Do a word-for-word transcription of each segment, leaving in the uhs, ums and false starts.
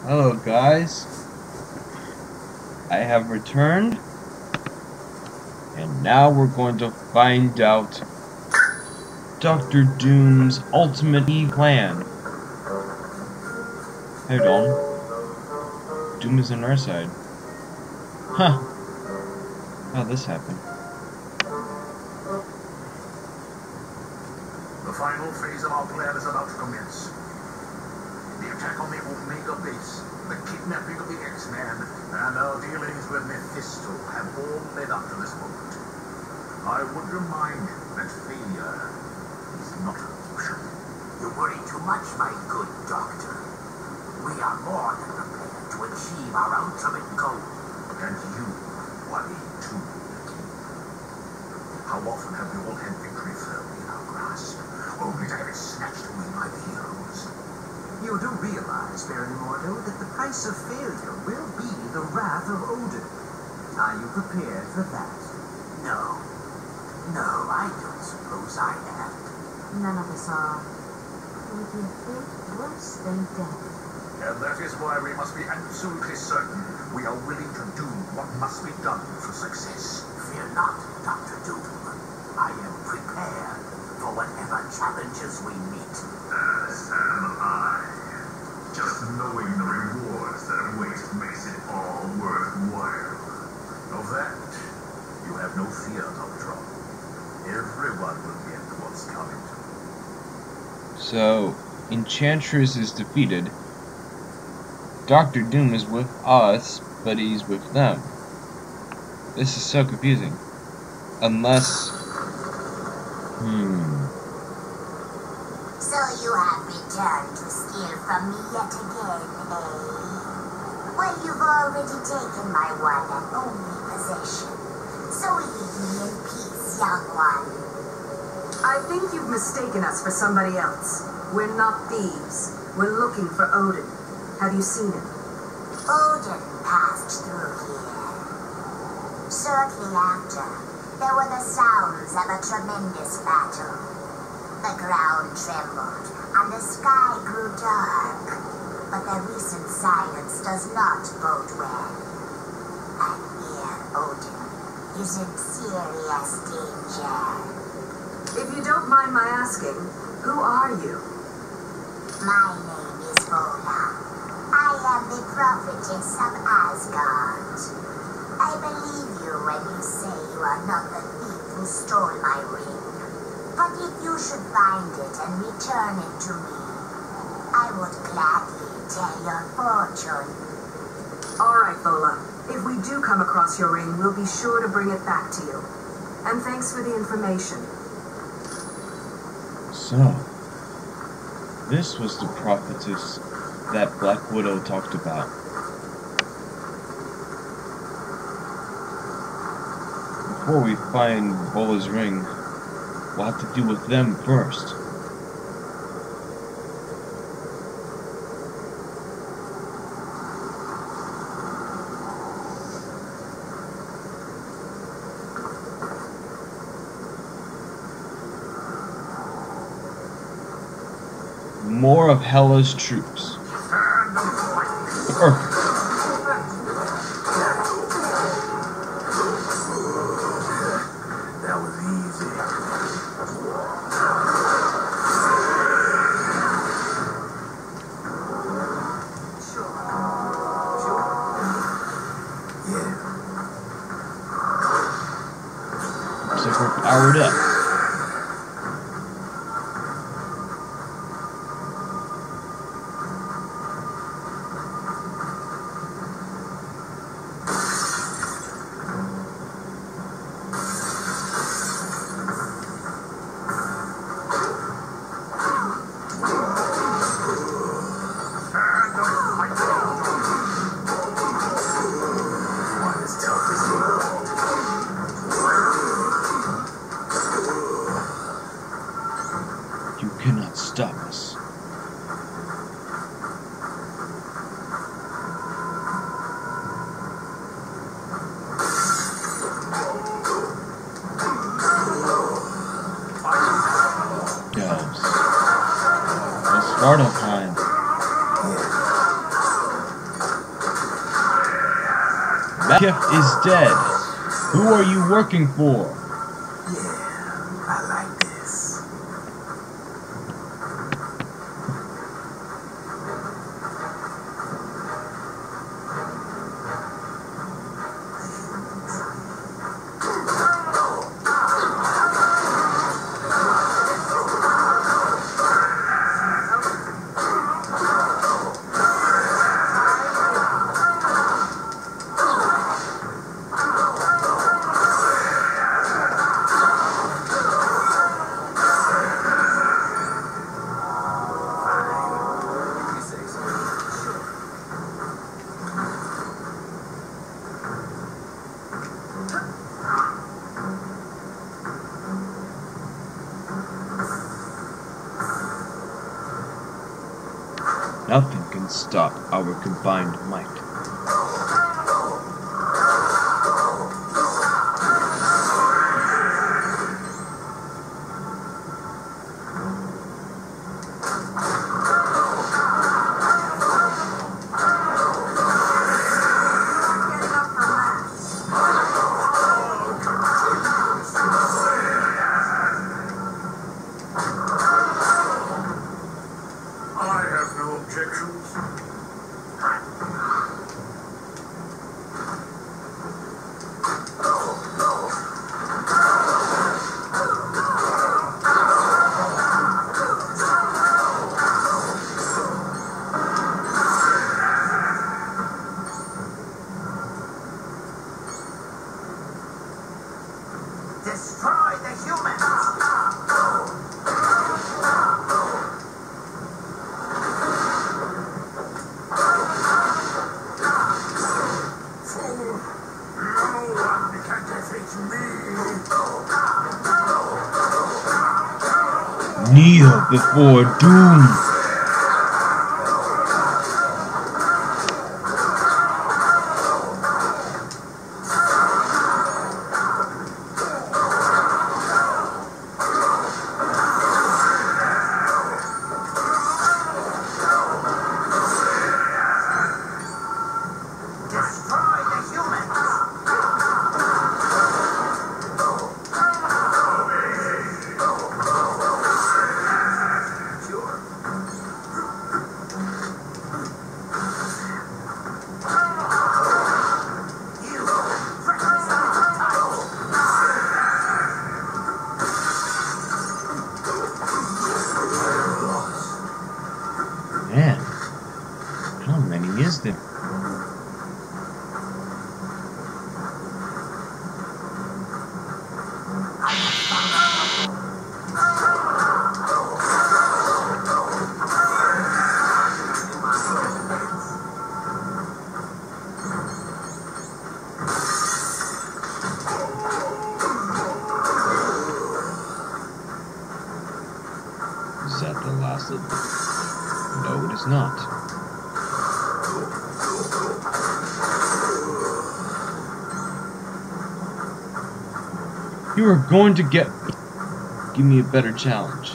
Hello guys, I have returned, and now we're going to find out Doctor Doom's ultimate evil plan. Hey Don, Doom is on our side. Huh, how'd this happen? The final phase of our plan is about to commence. The attack on the Omega base, the kidnapping of the X-Man, and our dealings with Mephisto have all led up to this moment. I would remind you that failure is not an option. You worry too much, my good doctor. We are more than prepared to achieve our ultimate goal. And you worry too, King. How often have we all had victory firmly in our grasp, only to have it snatched away by the heroes? You do realize, Baron Mordo, that the price of failure will be the wrath of Odin. Are you prepared for that? No. No, I don't suppose I am. None of us are. It would be a fate worse than death. And that is why we must be absolutely certain we are willing to do what must be done for success. Fear not, Doctor Doom. I am prepared for whatever challenges we meet. As am I. Just knowing the rewards that await makes it all worthwhile. Of that, you have no fear, Doctor. Everyone will get what's coming to them. So, Enchantress is defeated. Doctor Doom is with us, but he's with them. This is so confusing. Unless... Hmm... So you have returned to steal from me yet again, eh? Well, you've already taken my one and only possession. So leave me in peace, young one. I think you've mistaken us for somebody else. We're not thieves. We're looking for Odin. Have you seen him? Odin passed through here. Shortly after, there were the sounds of a tremendous battle. The ground trembled, and the sky grew dark. But the recent silence does not bode well. I fear Odin is in serious danger. If you don't mind my asking, who are you? My name is Vola. I am the prophetess of Asgard. I believe you when you say you are not the thief who stole my ring. But if you should find it and return it to me, I would gladly tell your fortune. All right, Vola. If we do come across your ring, we'll be sure to bring it back to you. And thanks for the information. So, this was the prophetess that Black Widow talked about. Before we find Vola's ring, we'll have to deal with them first. More of Hela's troops. Perfect. That was easy. Looks like we're powered up. You cannot stop us. Doves. It's Sparta time. That gift is dead. Who are you working for? Yeah, I like this. Nothing can stop our combined might. Destroy the humans! Fool! No one can defeat me! Kneel before doom! Man, how many is there? Is that the last of them? No, it is not. You are going to get me. Give me a better challenge.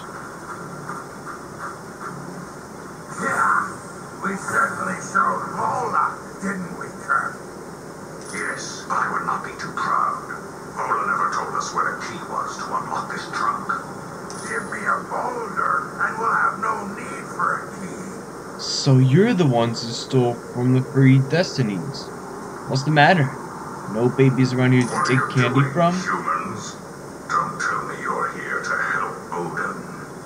Yeah, we certainly showed Vola, didn't we, Kurt? Yes, but I would not be too proud. Vola never told us where the key was to unlock this trunk. Give me a boulder, and we'll have no need for a key. So you're the ones who stole from the free destinies. What's the matter? No babies around here to What take are you candy doing, from? humans? Don't tell me you're here to help Odin.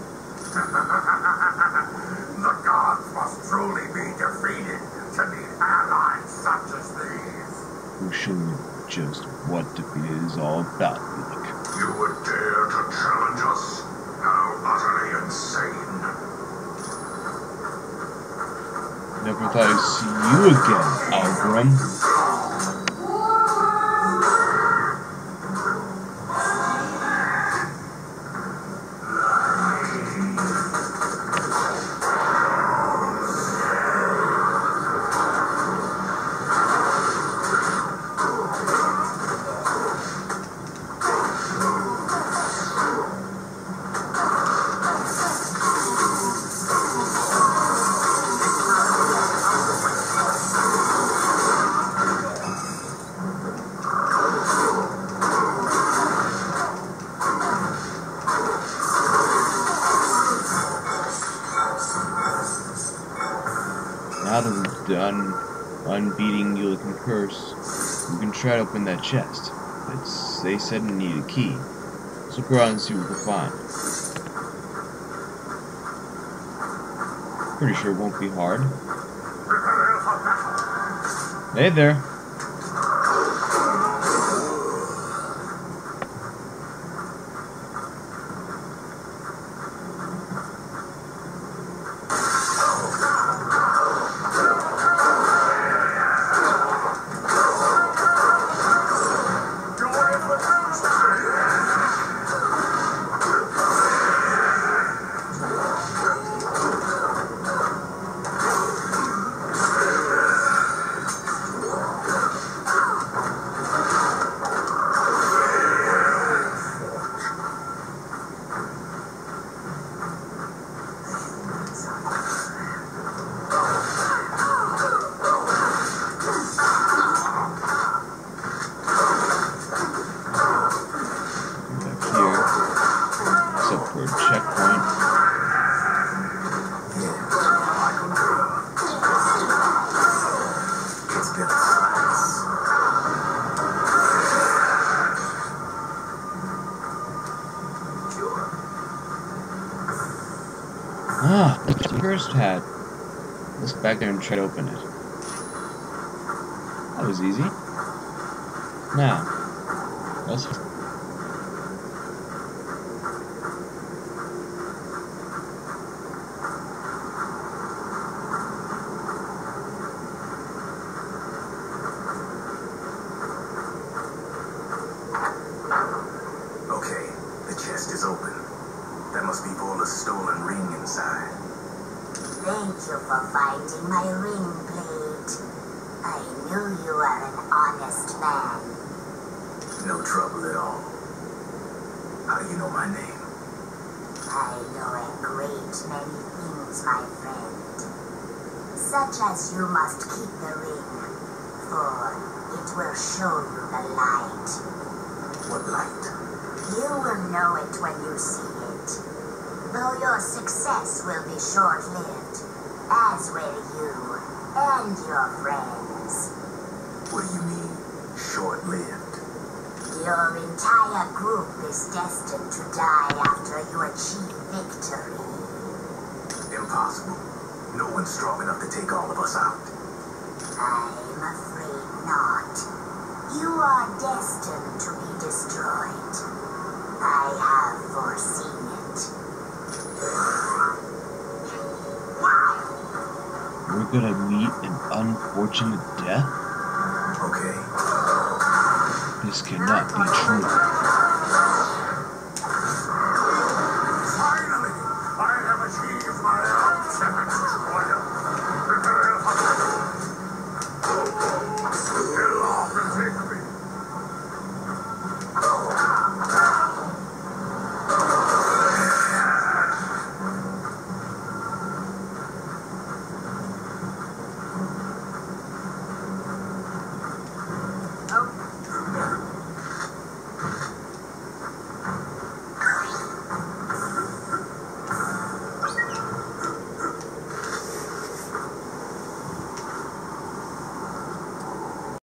The gods must truly be defeated to need allies such as these. We'll show you just what defeat is all about, Luke. You would dare to challenge us? How utterly insane. Never thought I'd see you again, Algrim. Now that we've done unbeating Ulican curse, we can try to open that chest. It's, they said it needed a key. Let's look around and see what we can find. Pretty sure it won't be hard. Hey there. Ah, the first hat. Let's go back there and try to open it. That was easy. Now, let's... Okay, the chest is open. That must be Vorla's stolen ring inside. Thank you for finding my ring blade. I knew you were an honest man. No trouble at all. How do you know my name? I know a great many things, my friend. Such as you must keep the ring, for it will show you the light. What light? You will know it when you see it. Though your success will be short-lived, as will you and your friends. What do you mean, short-lived? Your entire group is destined to die after you achieve victory. Impossible. No one's strong enough to take all of us out. I'm afraid not. You are destined to be destroyed. I have foreseen it. We're gonna meet an unfortunate death? Okay. This cannot be true.